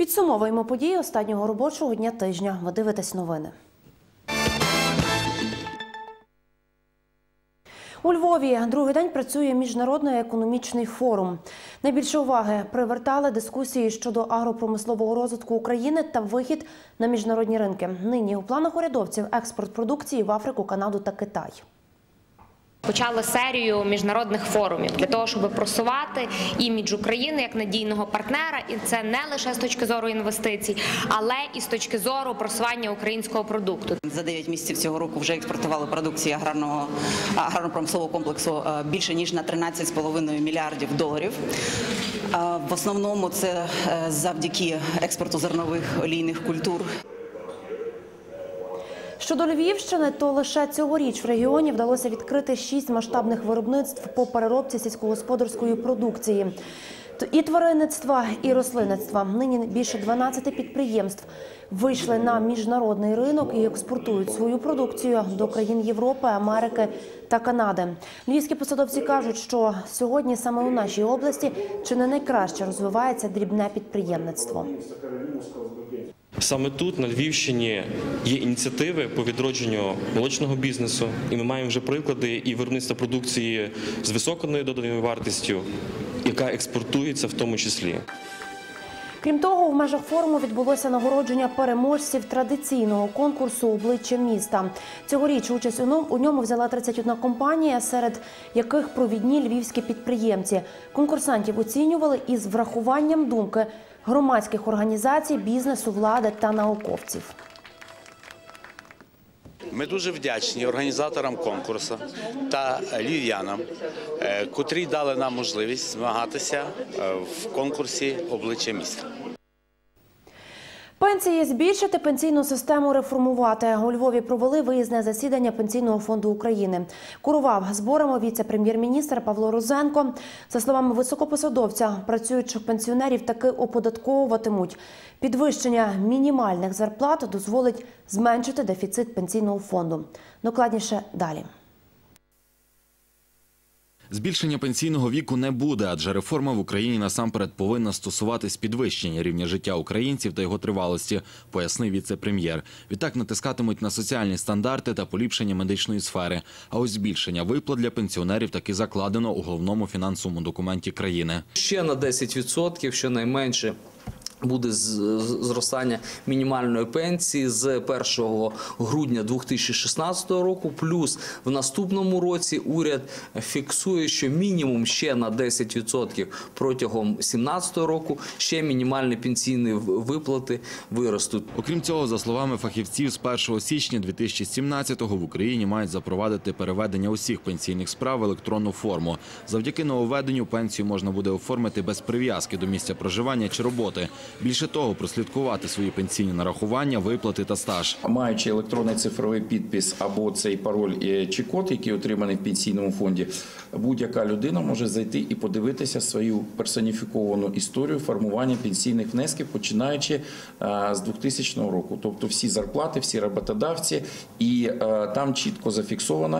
Підсумовуємо події останнього робочого дня тижня. Ви дивитесь новини. У Львові другий день працює Міжнародний економічний форум. Найбільше уваги привертали дискусії щодо агропромислового розвитку України та вихід на міжнародні ринки. Нині у планах урядовців експорт продукції в Африку, Канаду та Китай. Почали серію міжнародних форумів для того, щоб просувати імідж України як надійного партнера. І це не лише з точки зору інвестицій, але і з точки зору просування українського продукту. За 9 місяців цього року вже експортували продукції аграрно-промислового комплексу більше ніж на 13,5 мільярдів доларів. В основному це завдяки експорту зернових олійних культур. Щодо Львівщини, то лише цьогоріч в регіоні вдалося відкрити 6 масштабних виробництв по переробці сільськогосподарської продукції. І тваринництва, і рослинництва. Нині більше 12 підприємств вийшли на міжнародний ринок і експортують свою продукцію до країн Європи, Америки та Канади. Львівські посадовці кажуть, що сьогодні саме у нашій області чи не найкраще розвивається дрібне підприємництво. Саме тут, на Львівщині, є ініціативи по відродженню молочного бізнесу, і ми маємо вже приклади і виробництва продукції з високою доданою вартістю, яка експортується в тому числі. Крім того, в межах форуму відбулося нагородження переможців традиційного конкурсу «Обличчя міста». Цьогоріч участь у ньому взяла 31 компанія, серед яких провідні львівські підприємці. Конкурсантів оцінювали із врахуванням думки громадських організацій, бізнесу, влади та науковців. Ми дуже вдячні організаторам конкурсу та львів'янам, котрі дали нам можливість змагатися в конкурсі «Обличчя міста». Пенсії збільшити, пенсійну систему реформувати. У Львові провели виїзне засідання Пенсійного фонду України. Курував зборами віце-прем'єр-міністр Павло Розенко. За словами високопосадовця, працюючих пенсіонерів таки оподатковуватимуть. Підвищення мінімальних зарплат дозволить зменшити дефіцит Пенсійного фонду. Докладніше далі. Збільшення пенсійного віку не буде, адже реформа в Україні насамперед повинна стосуватись підвищення рівня життя українців та його тривалості, пояснив віце-прем'єр. Відтак натискатимуть на соціальні стандарти та поліпшення медичної сфери. А ось збільшення виплат для пенсіонерів таки закладено у головному фінансовому документі країни. Ще на 10%, щонайменше, буде зростання мінімальної пенсії з 1 грудня 2016 року, плюс в наступному році уряд фіксує, що мінімум ще на 10% протягом 2017 року ще мінімальні пенсійні виплати виростуть. Окрім цього, за словами фахівців, з 1 січня 2017-го в Україні мають запровадити переведення усіх пенсійних справ в електронну форму. Завдяки нововведенню пенсію можна буде оформити без прив'язки до місця проживання чи роботи. Більше того, прослідкувати свої пенсійні нарахування, виплати та стаж. Маючи електронний цифровий підпис або цей пароль чи код, який отриманий в пенсійному фонді, будь-яка людина може зайти і подивитися свою персоніфіковану історію формування пенсійних внесків, починаючи з 2000 року. Тобто всі зарплати, всі роботодавці, і там чітко зафіксовано,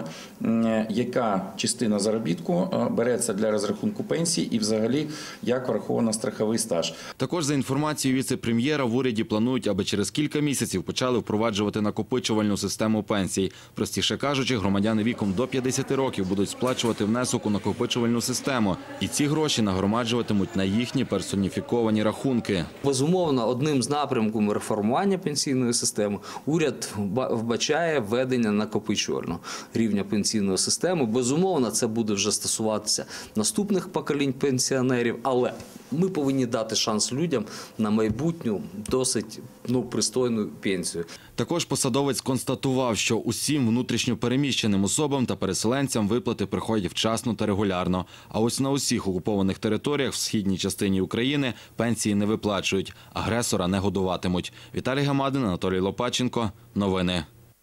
яка частина заробітку береться для розрахунку пенсії і взагалі як враховано страховий стаж. Також за інформацією віце-прем'єра, в уряді планують, аби через кілька місяців почали впроваджувати накопичувальну систему пенсій. Простіше кажучи, громадяни віком до 50 років будуть сплачувати внесок у накопичувальну систему. І ці гроші нагромаджуватимуть на їхні персоніфіковані рахунки. Безумовно, одним з напрямків реформування пенсійної системи уряд вбачає введення накопичувального рівня пенсійної системи. Безумовно, це буде вже стосуватися наступних поколінь пенсіонерів, але ми повинні дати шанс людям на майбутню досить пристойну пенсію. Також посадовець констатував, що усім внутрішньо переміщеним особам та переселенцям виплати приходять вчасно та регулярно. А ось на усіх окупованих територіях в східній частині України пенсії не виплачують, агресора не годуватимуть. Віталій Гамадин, Анатолій Лопаченко. Новини.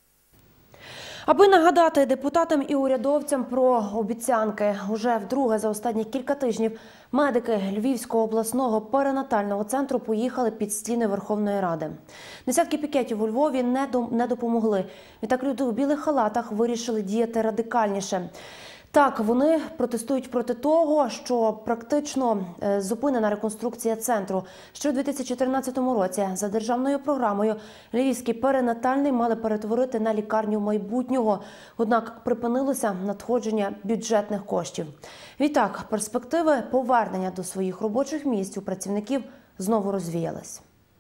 Аби нагадати депутатам і урядовцям про обіцянки, уже вдруге за останні кілька тижнів медики Львівського обласного перинатального центру поїхали під стіни Верховної Ради. Десятки пікетів у Львові не допомогли. Відтак люди у білих халатах вирішили діяти радикальніше. Так, вони протестують проти того, що практично зупинена реконструкція центру. Ще у 2014 році за державною програмою Львівський перинатальний мали перетворити на лікарню майбутнього. Однак припинилося надходження бюджетних коштів. Відтак, перспективи повернення до своїх робочих місць у працівників знову розвіялись.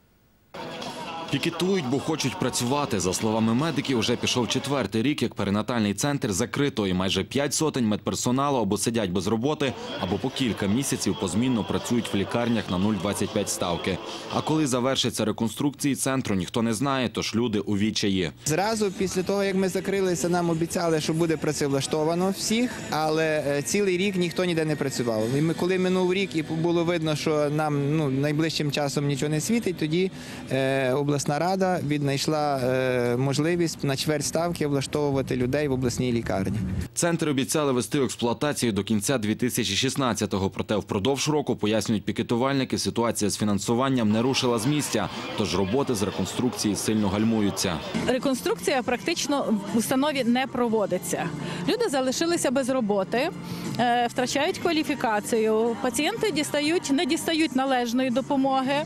Пікетують, бо хочуть працювати. За словами медиків, вже пішов 4-й рік, як перинатальний центр закрито, і майже 5 сотень медперсоналу або сидять без роботи, або по кілька місяців позмінно працюють в лікарнях на 0,25 ставки. А коли завершиться реконструкції центру, ніхто не знає, тож люди у відчаї. Зразу після того, як ми закрилися, нам обіцяли, що буде працевлаштовано всіх, але цілий рік ніхто ніде не працював. І коли минув рік і було видно, що нам найближчим часом нічого не світить, тоді обласна рада віднайшла можливість на чверть ставки влаштовувати людей в обласній лікарні. Центр обіцяли вести в експлуатацію до кінця 2016-го. Проте впродовж року, пояснюють пікетувальники, ситуація з фінансуванням не рушила з місця. Тож роботи з реконструкції сильно гальмуються. Реконструкція практично в установі не проводиться. Люди залишилися без роботи, втрачають кваліфікацію, пацієнти не дістають належної допомоги.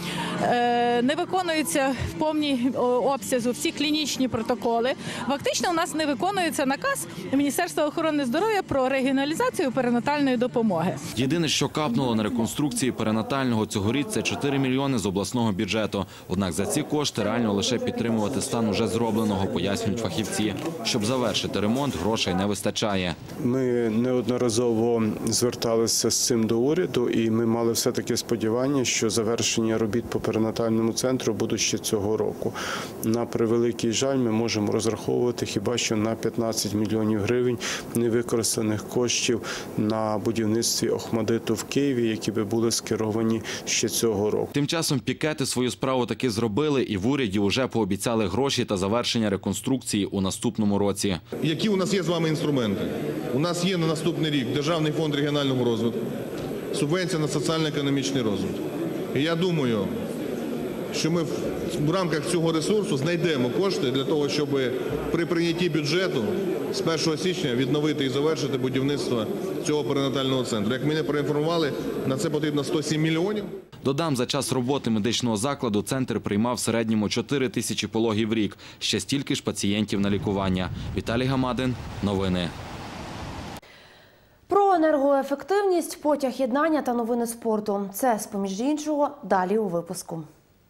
Не виконуються в повній обсязі всі клінічні протоколи. Фактично у нас не виконується наказ Міністерства охорони здоров'я про регіоналізацію перинатальної допомоги. Єдине, що капнуло на реконструкції перинатального цьогоріч, це 4 мільйони з обласного бюджету. Однак за ці кошти реально лише підтримувати стан уже зробленого, пояснюють фахівці. Щоб завершити ремонт, грошей не вистачає. Ми неодноразово зверталися з цим до уряду, і ми мали все-таки сподівання, що завершення робіт по перинатальному центру будуть ще цього року. На превеликий жаль, ми можемо розраховувати хіба що на 15 мільйонів гривень невикористаних коштів на будівництві ОХМАДИТу в Києві, які би були скеровані ще цього року. Тим часом пікети свою справу таки зробили, і в уряді вже пообіцяли гроші та завершення реконструкції у наступному році. Які у нас є з вами інструменти? У нас є на наступний рік Державний фонд регіонального розвитку, субвенція на соціально-економічний розвиток. І я думаю, що ми в рамках цього ресурсу знайдемо кошти для того, щоб при прийнятті бюджету з 1 січня відновити і завершити будівництво цього перинатального центру. Як мене проінформували, на це потрібно 107 мільйонів. Додам, за час роботи медичного закладу центр приймав в середньому 4 тисячі пологів в рік. Ще стільки ж пацієнтів на лікування. Віталій Гамадин. Новини. Про енергоефективність, потяг єднання та новини спорту. Це, з-поміж іншого, далі у випуску.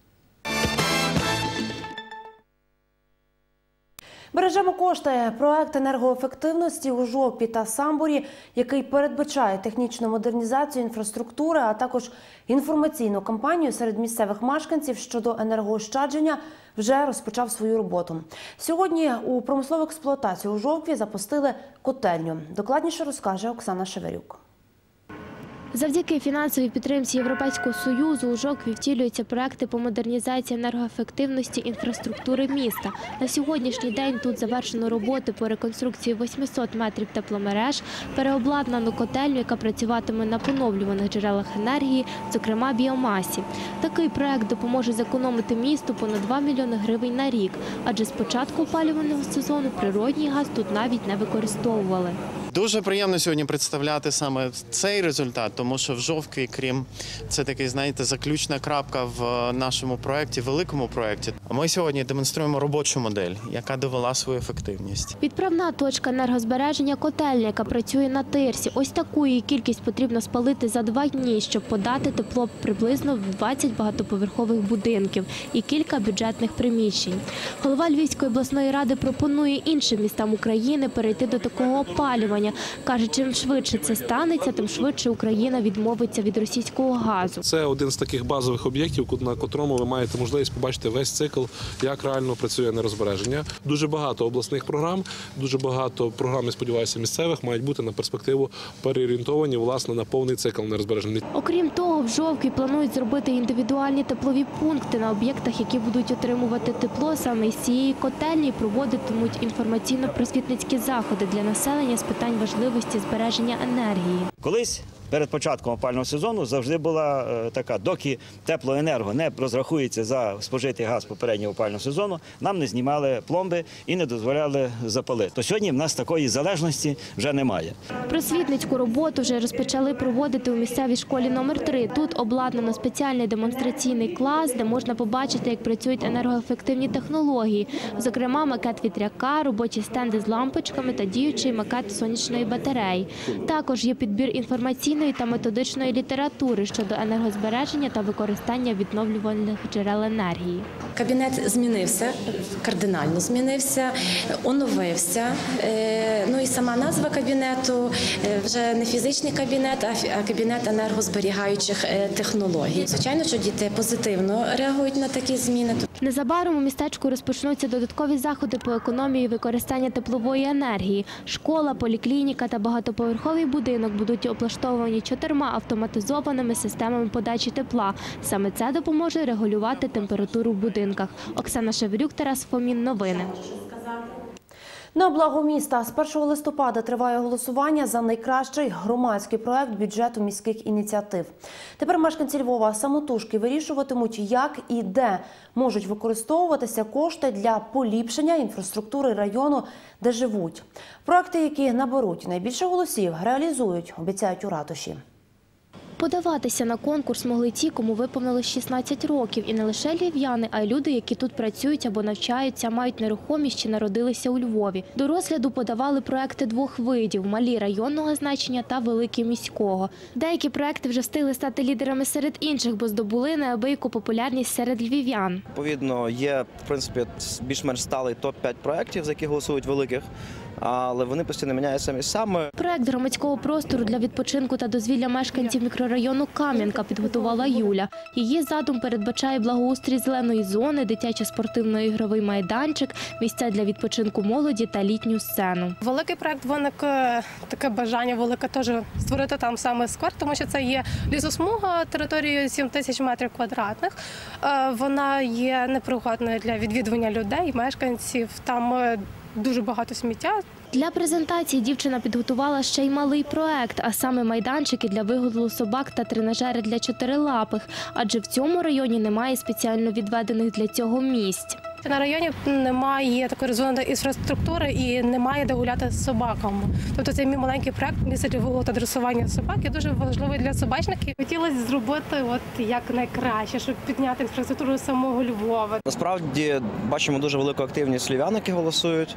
Бережемо кошти. Проект енергоефективності у Жовкві та Самборі, який передбачає технічну модернізацію інфраструктури, а також інформаційну кампанію серед місцевих мешканців щодо енергоощадження, вже розпочав свою роботу. Сьогодні у промислову експлуатацію у Жовкві запустили котельню. Докладніше розкаже Оксана Шеверюк. Завдяки фінансовій підтримці Європейського Союзу у Жовкві втілюються проекти по модернізації енергоефективності інфраструктури міста. На сьогоднішній день тут завершено роботи по реконструкції 800 метрів тепломереж, переобладнано котельню, яка працюватиме на поновлюваних джерелах енергії, зокрема біомасі. Такий проект допоможе зекономити місту понад 2 мільйони гривень на рік, адже з початку опалювального сезону природній газ тут навіть не використовували. Дуже приємно сьогодні представляти саме цей результат, тому що в Жовкві, крім це такий, знаєте, заключна крапка в нашому проєкті, великому проєкті. Ми сьогодні демонструємо робочу модель, яка довела свою ефективність. Відправна точка енергозбереження котельня, яка працює на тирсі. Ось таку її кількість потрібно спалити за 2 дні, щоб подати тепло приблизно в 20 багатоповерхових будинків і кілька бюджетних приміщень. Голова Львівської обласної ради пропонує іншим містам України перейти до такого опалювання. Каже, чим швидше це станеться, тим швидше Україна відмовиться від російського газу. Це один з таких базових об'єктів, на котрому ви маєте можливість побачити весь цикл, як реально працює енергозбереження. Дуже багато обласних програм, дуже багато програм, я сподіваюся, місцевих мають бути на перспективу переорієнтовані, власне, на повний цикл енергозбереження. Окрім того, в Жовкві планують зробити індивідуальні теплові пункти на об'єктах, які будуть отримувати тепло. Саме з цієї котельні проводитимуть інформаційно-просвітницькі заходи для населення з питань важливості збереження енергії. Колись перед початком опалювального сезону завжди була така, доки теплоенерго не розрахується за спожитий газ попереднього опалювального сезону, нам не знімали пломби і не дозволяли запалити. То сьогодні в нас такої залежності вже немає. Просвітницьку роботу вже розпочали проводити у місцевій школі номер 3. Тут обладнано спеціальний демонстраційний клас, де можна побачити, як працюють енергоефективні технології. Зокрема, макет вітряка, робочі стенди з лампочками та діючий макет сонячної батареї. Також є підбір інформаційної та методичної літератури щодо енергозбереження та використання відновлювальних джерел енергії. Кабінет змінився, кардинально змінився, оновився. Ну і сама назва кабінету вже не фізичний кабінет, а кабінет енергозберігаючих технологій. Звичайно, що діти позитивно реагують на такі зміни. Незабаром у містечку розпочнуться додаткові заходи по економії використання теплової енергії. Школа, поліклініка та багатоповерховий будинок будуть облаштовані 4 автоматизованими системами подачі тепла. Саме це допоможе регулювати температуру в будинках. Оксана Шеврюк, Тарас Фомін. Новини. На благо міста з 1 листопада триває голосування за найкращий громадський проект бюджету міських ініціатив. Тепер мешканці Львова самотужки вирішуватимуть, як і де можуть використовуватися кошти для поліпшення інфраструктури району, де живуть. Проекти, які наберуть найбільше голосів, реалізують, обіцяють у ратуші. Подаватися на конкурс могли ті, кому виповнилось 16 років. І не лише львів'яни, а й люди, які тут працюють або навчаються, мають нерухомість чи народилися у Львові. До розгляду подавали проекти 2 видів – малі районного значення та великі міського. Деякі проекти вже встигли стати лідерами серед інших, бо здобули неабияку популярність серед львів'ян. Відповідно, є, в принципі, більш-менш сталий топ-5 проєктів, за які голосують великих, але вони постійно міняються місцями. Проект громадського простору для відпочинку та дозвілля мешканців мікрорайону Кам'янка підготувала Юля. Її задум передбачає благоустрій зеленої зони, дитячо спортивно-ігровий майданчик, місця для відпочинку молоді та літню сцену. Великий проект виник таке бажання велике теж створити там саме сквер, тому що це є лісосмуга територією 7 тисяч метрів квадратних. Вона є непригодною для відвідування людей, мешканців. Там дуже багато сміття. Для презентації дівчина підготувала ще й малий проект, а саме майданчики для вигулу собак та тренажери для чотирилапих, адже в цьому районі немає спеціально відведених для цього місць. На районі немає такої розвиненої інфраструктури і немає де гуляти з собаками. Тобто цей мій маленький проект місце для вигулу та дресування собак є дуже важливий для собачників. Хотілося зробити як найкраще, щоб підняти інфраструктуру самого Львова. Насправді бачимо дуже велику активність львів'ян, які голосують.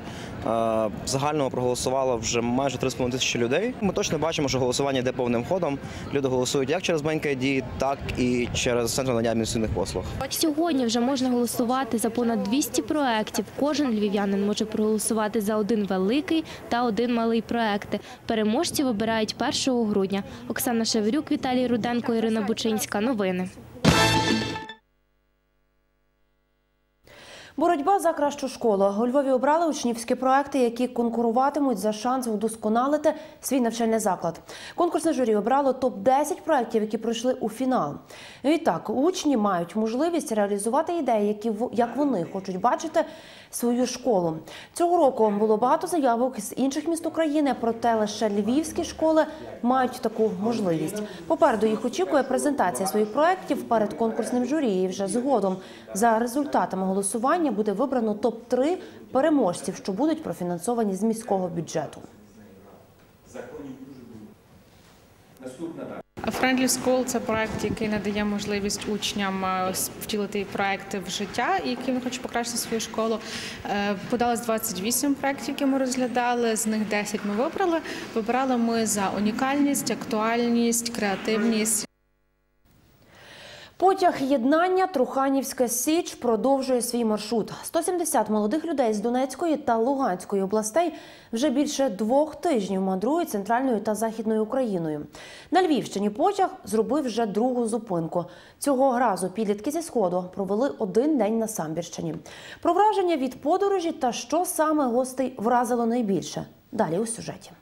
В загальному проголосувало вже майже 3,5 тисячі людей. Ми точно бачимо, що голосування йде повним ходом. Люди голосують як через BankID, так і через центр надання адміністративних послуг. Сьогодні вже можна голосувати за понад 200 проєктів. Кожен львів'янин може проголосувати за один великий та один малий проєкти. Переможців обирають 1 грудня. Оксана Шеврюк, Віталій Руденко, Ірина Бучинська. Новини. Боротьба за кращу школу. У Львові обрали учнівські проекти, які конкуруватимуть за шанс вдосконалити свій навчальний заклад. Конкурсне журі обрало топ-10 проєктів, які пройшли у фінал. Відтак, учні мають можливість реалізувати ідеї, як вони хочуть бачити свою школу. Цього року було багато заявок з інших міст України, проте лише львівські школи мають таку можливість. Попереду їх очікує презентація своїх проєктів перед конкурсним журі. І вже згодом за результатами голосування буде вибрано топ-3 переможців, що будуть профінансовані з міського бюджету. Friendly School – це проект, який надає можливість учням втілити проекти в життя, які вони хочуть покращити свою школу. Подалось 28 проєктів, які ми розглядали, з них 10 ми вибрали. Вибирали ми за унікальність, актуальність, креативність. Потяг єднання Труханівська Січ продовжує свій маршрут. 170 молодих людей з Донецької та Луганської областей вже більше 2 тижнів мандрують центральною та західною Україною. На Львівщині потяг зробив вже 2-гу зупинку. Цього разу підлітки зі Сходу провели 1 день на Самбірщині. Про враження від подорожі та що саме гостей вразило найбільше – далі у сюжеті.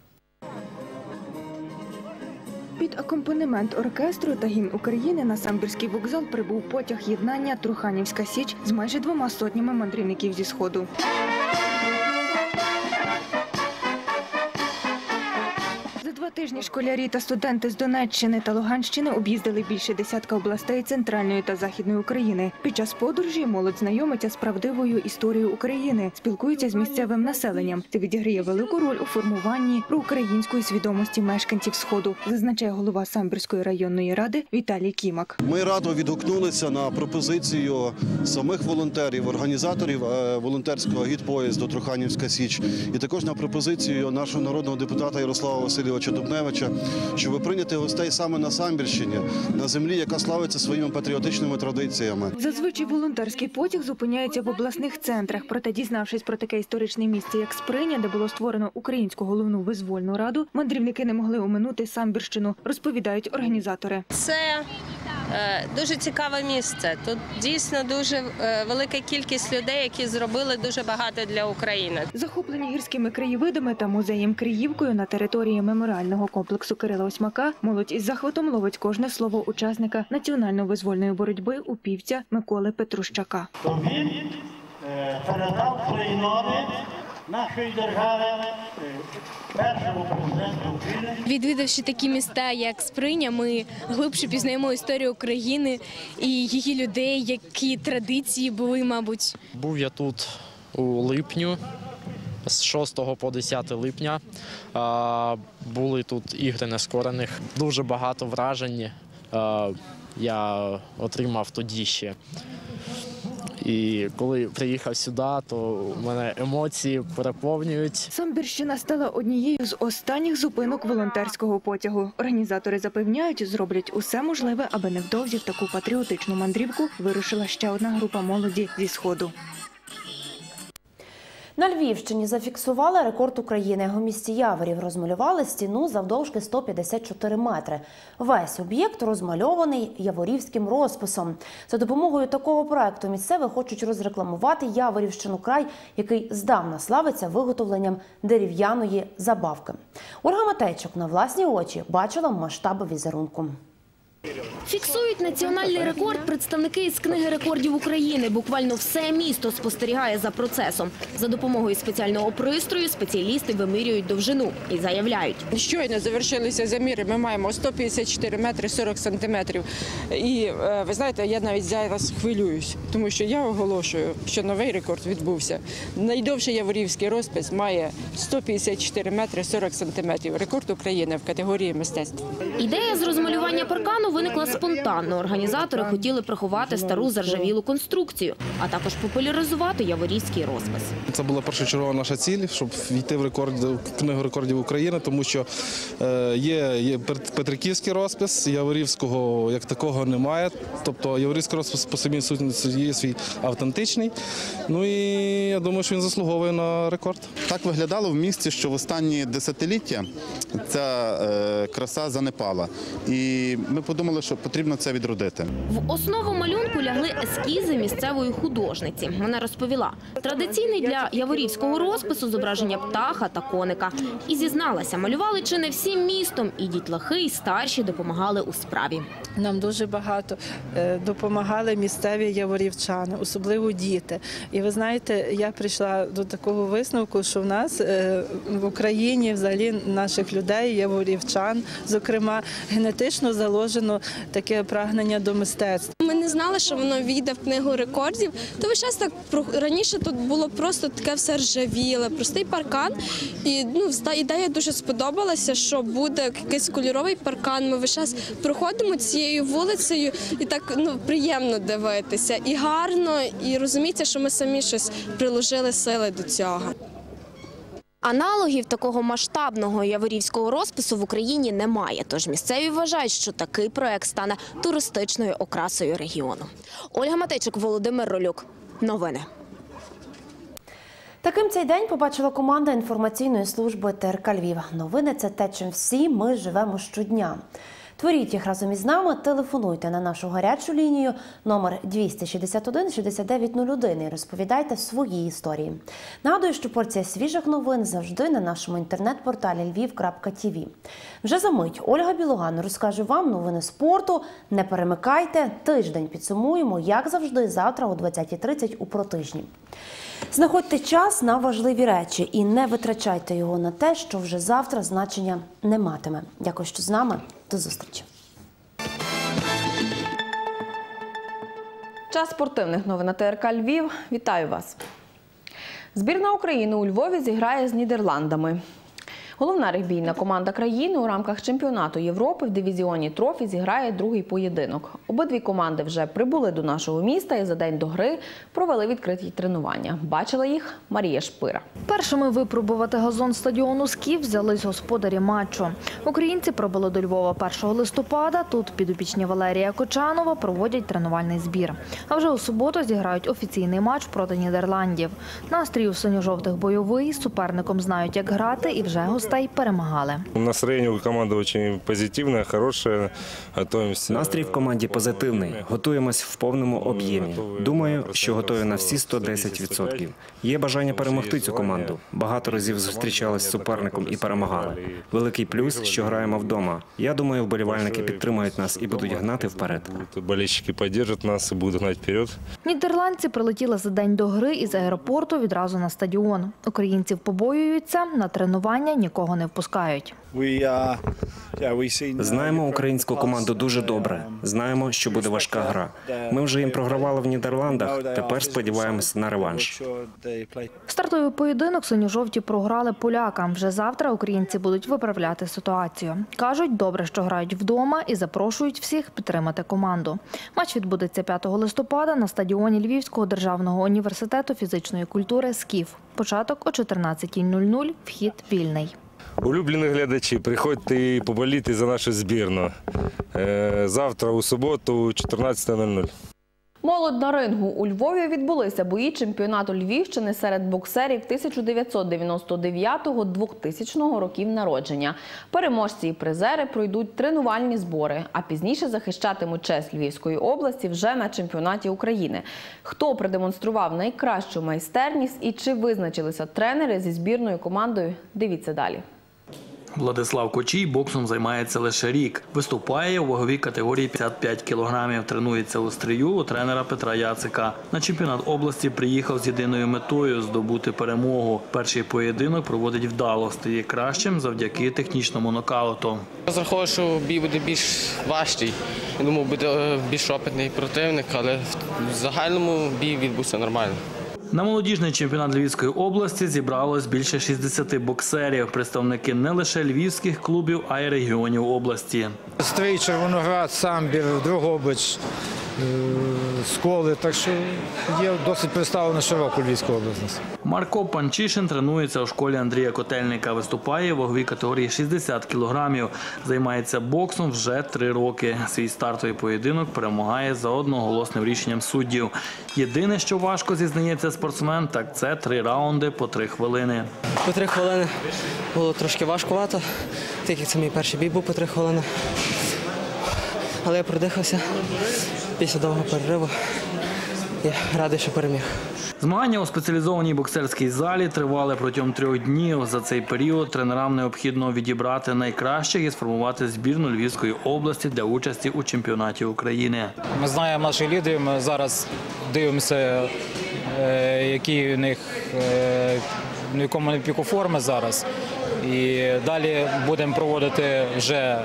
Під акомпанемент оркестру та гімн України на Самбірський вокзал прибув потяг єднання Труханівська Січ з майже 200 мандрівників зі Сходу. За 2 тижні школярі та студенти з Донеччини та Луганщини об'їздили більше десятка областей Центральної та Західної України. Під час подорожі молодь знайомиться з правдивою історією України, спілкується з місцевим населенням. Це відіграє велику роль у формуванні проукраїнської свідомості мешканців Сходу, зазначає голова Самбірської районної ради Віталій Кімак. Ми радо відгукнулися на пропозицію самих волонтерів, організаторів волонтерського гід-поїзду Труханівська Січ і також на пропозицію нашого народного депутата Ярослава Васильовича Дубневича, щоб прийняти гостей саме на Самбірщині, на землі, яка славиться своїми патріотичними традиціями. Зазвичай волонтерський потяг зупиняється в обласних центрах. Проте, дізнавшись про таке історичне місце, як Сприня, де було створено Українську головну визвольну раду, мандрівники не могли оминути Самбірщину, розповідають організатори. Це дуже цікаве місце. Тут дійсно дуже велика кількість людей, які зробили дуже багато для України. Захоплені гірськими краєвидами та музеєм Криївкою на території меморіального комплексу Кирила Осьмака молодь із захватом ловить кожне слово учасника національно-визвольної боротьби упівця Миколи Петрущака. Він передав клейнони нашої держави першому президенту України. Відвідавши такі міста, як Сприня, ми глибше пізнаємо історію України і її людей, які традиції були, мабуть. Був я тут у липню, з 6 по 10 липня. Були тут ігри нескорених, дуже багато вражень я отримав тоді ще. І коли приїхав сюди, то мене емоції переповнюють. Самбірщина стала однією з останніх зупинок волонтерського потягу. Організатори запевняють, зроблять усе можливе, аби невдовзі в таку патріотичну мандрівку вирушила ще одна група молоді зі Сходу. На Львівщині зафіксували рекорд України. У місті Яворів розмалювали стіну завдовжки 154 метри. Весь об'єкт розмальований яворівським розписом. За допомогою такого проекту місцеві хочуть розрекламувати Яворівщину край, який здавна славиться виготовленням дерев'яної забавки. Ольга Матейчук на власні очі бачила масштаби візерунку. Фіксують національний рекорд представники із Книги рекордів України. Буквально все місто спостерігає за процесом. За допомогою спеціального пристрою спеціалісти вимірюють довжину і заявляють. Щойно завершилися заміри, ми маємо 154 метри 40 сантиметрів. І ви знаєте, я навіть зараз хвилююсь, тому що я оголошую, що новий рекорд відбувся. Найдовший яворівський розпис має 154 метри 40 сантиметрів. Рекорд України в категорії мистецтва. Ідея з розмалювання паркану виникла спонтанно. Організатори хотіли приховати стару заржавілу конструкцію, а також популяризувати яворівський розпис. Це була першочергова наша ціль, щоб війти в Книгу рекордів України, тому що є петриківський розпис, яворівського як такого немає. Тобто яворівський розпис по самій сутності є свій автентичний. Ну і я думаю, що він заслуговує на рекорд. Так виглядало в місті, що в останні десятиліття ця краса занепала. І ми подумали, що потрібно це відродити. В основу малюнку лягли ескізи місцевої художниці. Вона розповіла, традиційний для яворівського розпису зображення птаха та коника. І зізналася, малювали чи не всім містом, і дітлахи, і старші допомагали у справі. Нам дуже багато допомагали місцеві яворівчани, особливо діти. І ви знаєте, я прийшла до такого висновку, що в нас в Україні взагалі наших людей, яворівчан, зокрема, генетично заложено таке прагнення до мистецтва. Ми не знали, що воно війде в Книгу рекордів. То весь час так раніше тут було просто таке все ржавіле, простий паркан. І ідея дуже сподобалася, що буде якийсь кольоровий паркан. Ми весь час проходимо цією вулицею і так приємно дивитися. І гарно, і розуміється, що ми самі щось приложили сили до цього. Аналогів такого масштабного яворівського розпису в Україні немає, тож місцеві вважають, що такий проект стане туристичною окрасою регіону. Ольга Матейчук, Володимир Ролюк. Новини. Таким цей день побачила команда інформаційної служби ТРК Львів. Новини – це те, чим всі ми живемо щодня. Творіть їх разом із нами, телефонуйте на нашу гарячу лінію номер 261 6901 і розповідайте свої історії. Нагадую, що порція свіжих новин завжди на нашому інтернет-порталі lviv.tv. Вже за мить Ольга Білоган розкаже вам новини спорту. Не перемикайте, тиждень підсумуємо, як завжди, завтра о 20:30 у «Протижні». Знаходьте час на важливі речі і не витрачайте його на те, що вже завтра значення не матиме. Дякую, що з нами. До зустрічі. Час спортивних новин на ТРК Львів. Вітаю вас. Збірна України у Львові зіграє з Нідерландами. Головна регбійна команда країни у рамках чемпіонату Європи в дивізіоні «Трофі» зіграє другий поєдинок. Обидві команди вже прибули до нашого міста і за день до гри провели відкриті тренування. Бачила їх Марія Шпира. Першими випробувати газон стадіону «Скіф» взялись господарі матчу. Українці прибули до Львова 1 листопада. Тут підопічні Валерія Кочанова проводять тренувальний збір. А вже у суботу зіграють офіційний матч проти Нідерландів. Настрій у синьо-жовтих бойовий, суперником знають, як грати, і вже гостей перемагали. Настроєння у команди дуже позитивне, хороше. Настрій в команді позитивний. Готуємось в повному об'ємі. Думаю, що готові на всі 110%. Є бажання перемогти цю команду. Багато разів зустрічались з суперником і перемагали. Великий плюс, що граємо вдома. Я думаю, вболівальники підтримують нас і будуть гнати вперед. Болельщики підтримують нас і будуть гнати вперед. Нідерландці прилетіли за день до гри із аеропорту відразу на стадіон. Українців побоюються, на тренування нікого не впускають. Знаємо українську команду дуже добре. Знаємо, що буде важка гра. Ми вже їм програвали в Нідерландах, тепер сподіваємося на реванш. Стартовий поєдинок синьо-жовті програли полякам. Вже завтра українці будуть виправляти ситуацію. Кажуть, добре, що грають вдома і запрошують всіх підтримати команду. Матч відбудеться 5 листопада на стадіоні Львівського державного університету фізичної культури «Скіф». Початок о 14:00, вхід вільний. Улюблені глядачі, приходьте і поболіти за нашу збірну. Завтра у суботу 14:00. Молодь на рингу. У Львові відбулися бої чемпіонату Львівщини серед боксерів 1999-2000 років народження. Переможці і призери пройдуть тренувальні збори, а пізніше захищатимуть честь Львівської області вже на чемпіонаті України. Хто продемонстрував найкращу майстерність і чи визначилися тренери зі збірною командою, дивіться далі. Владислав Кочій боксом займається лише рік. Виступає у ваговій категорії 55 кілограмів. Тренується у Стрию у тренера Петра Яцика. На чемпіонат області приїхав з єдиною метою – здобути перемогу. Перший поєдинок проводить вдало, стає кращим завдяки технічному нокауту. Розраховую, що бій буде більш важчий. Я думав, буде більш опитний противник, але в загальному бій відбувся нормально. На молодіжний чемпіонат Львівської області зібралось більше 60 боксерів. Представники не лише львівських клубів, а й регіонів області. Стрий, Червоноград, Самбір, Дрогобич, Сколи. Так що є досить представлено широко Львівську область. Марко Панчишин тренується у школі Андрія Котельника. Виступає у ваговій категорії 60 кілограмів. Займається боксом вже 3 роки. Свій стартовий поєдинок перемагає за одноголосним рішенням суддів. Єдине, що важко, зізнається спортсмен, так це 3 раунди по 3 хвилини. По 3 хвилини було трошки важкувато, так як це мій перший бій був по 3 хвилини. Але я продихався після довгого перериву. Я радий, що переміг. Змагання у спеціалізованій боксерській залі тривали протягом 3 днів. За цей період тренерам необхідно відібрати найкращих і сформувати збірну Львівської області для участі у чемпіонаті України. Ми знаємо наших лідерів, ми зараз дивимося, які в них, в якому піку форми зараз. І далі будемо проводити вже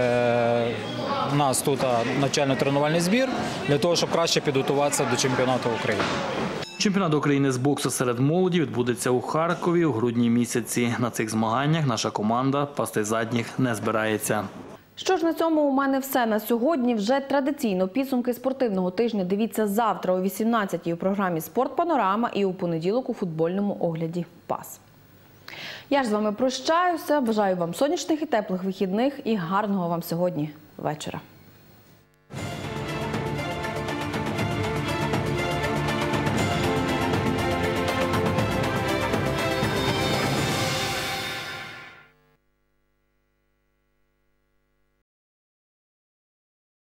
у нас тут навчально-тренувальний збір для того, щоб краще підготуватися до чемпіонату України. Чемпіонат України з боксу серед молоді відбудеться у Харкові у грудні місяці. На цих змаганнях наша команда пасти задніх не збирається. Що ж, на цьому у мене все на сьогодні. Вже традиційно підсумки спортивного тижня дивіться завтра о 18-й у програмі «Спортпанорама» і у понеділок у футбольному огляді «ПАС». Я ж з вами прощаюся, бажаю вам сонячних і теплих вихідних і гарного вам сьогодні вечора.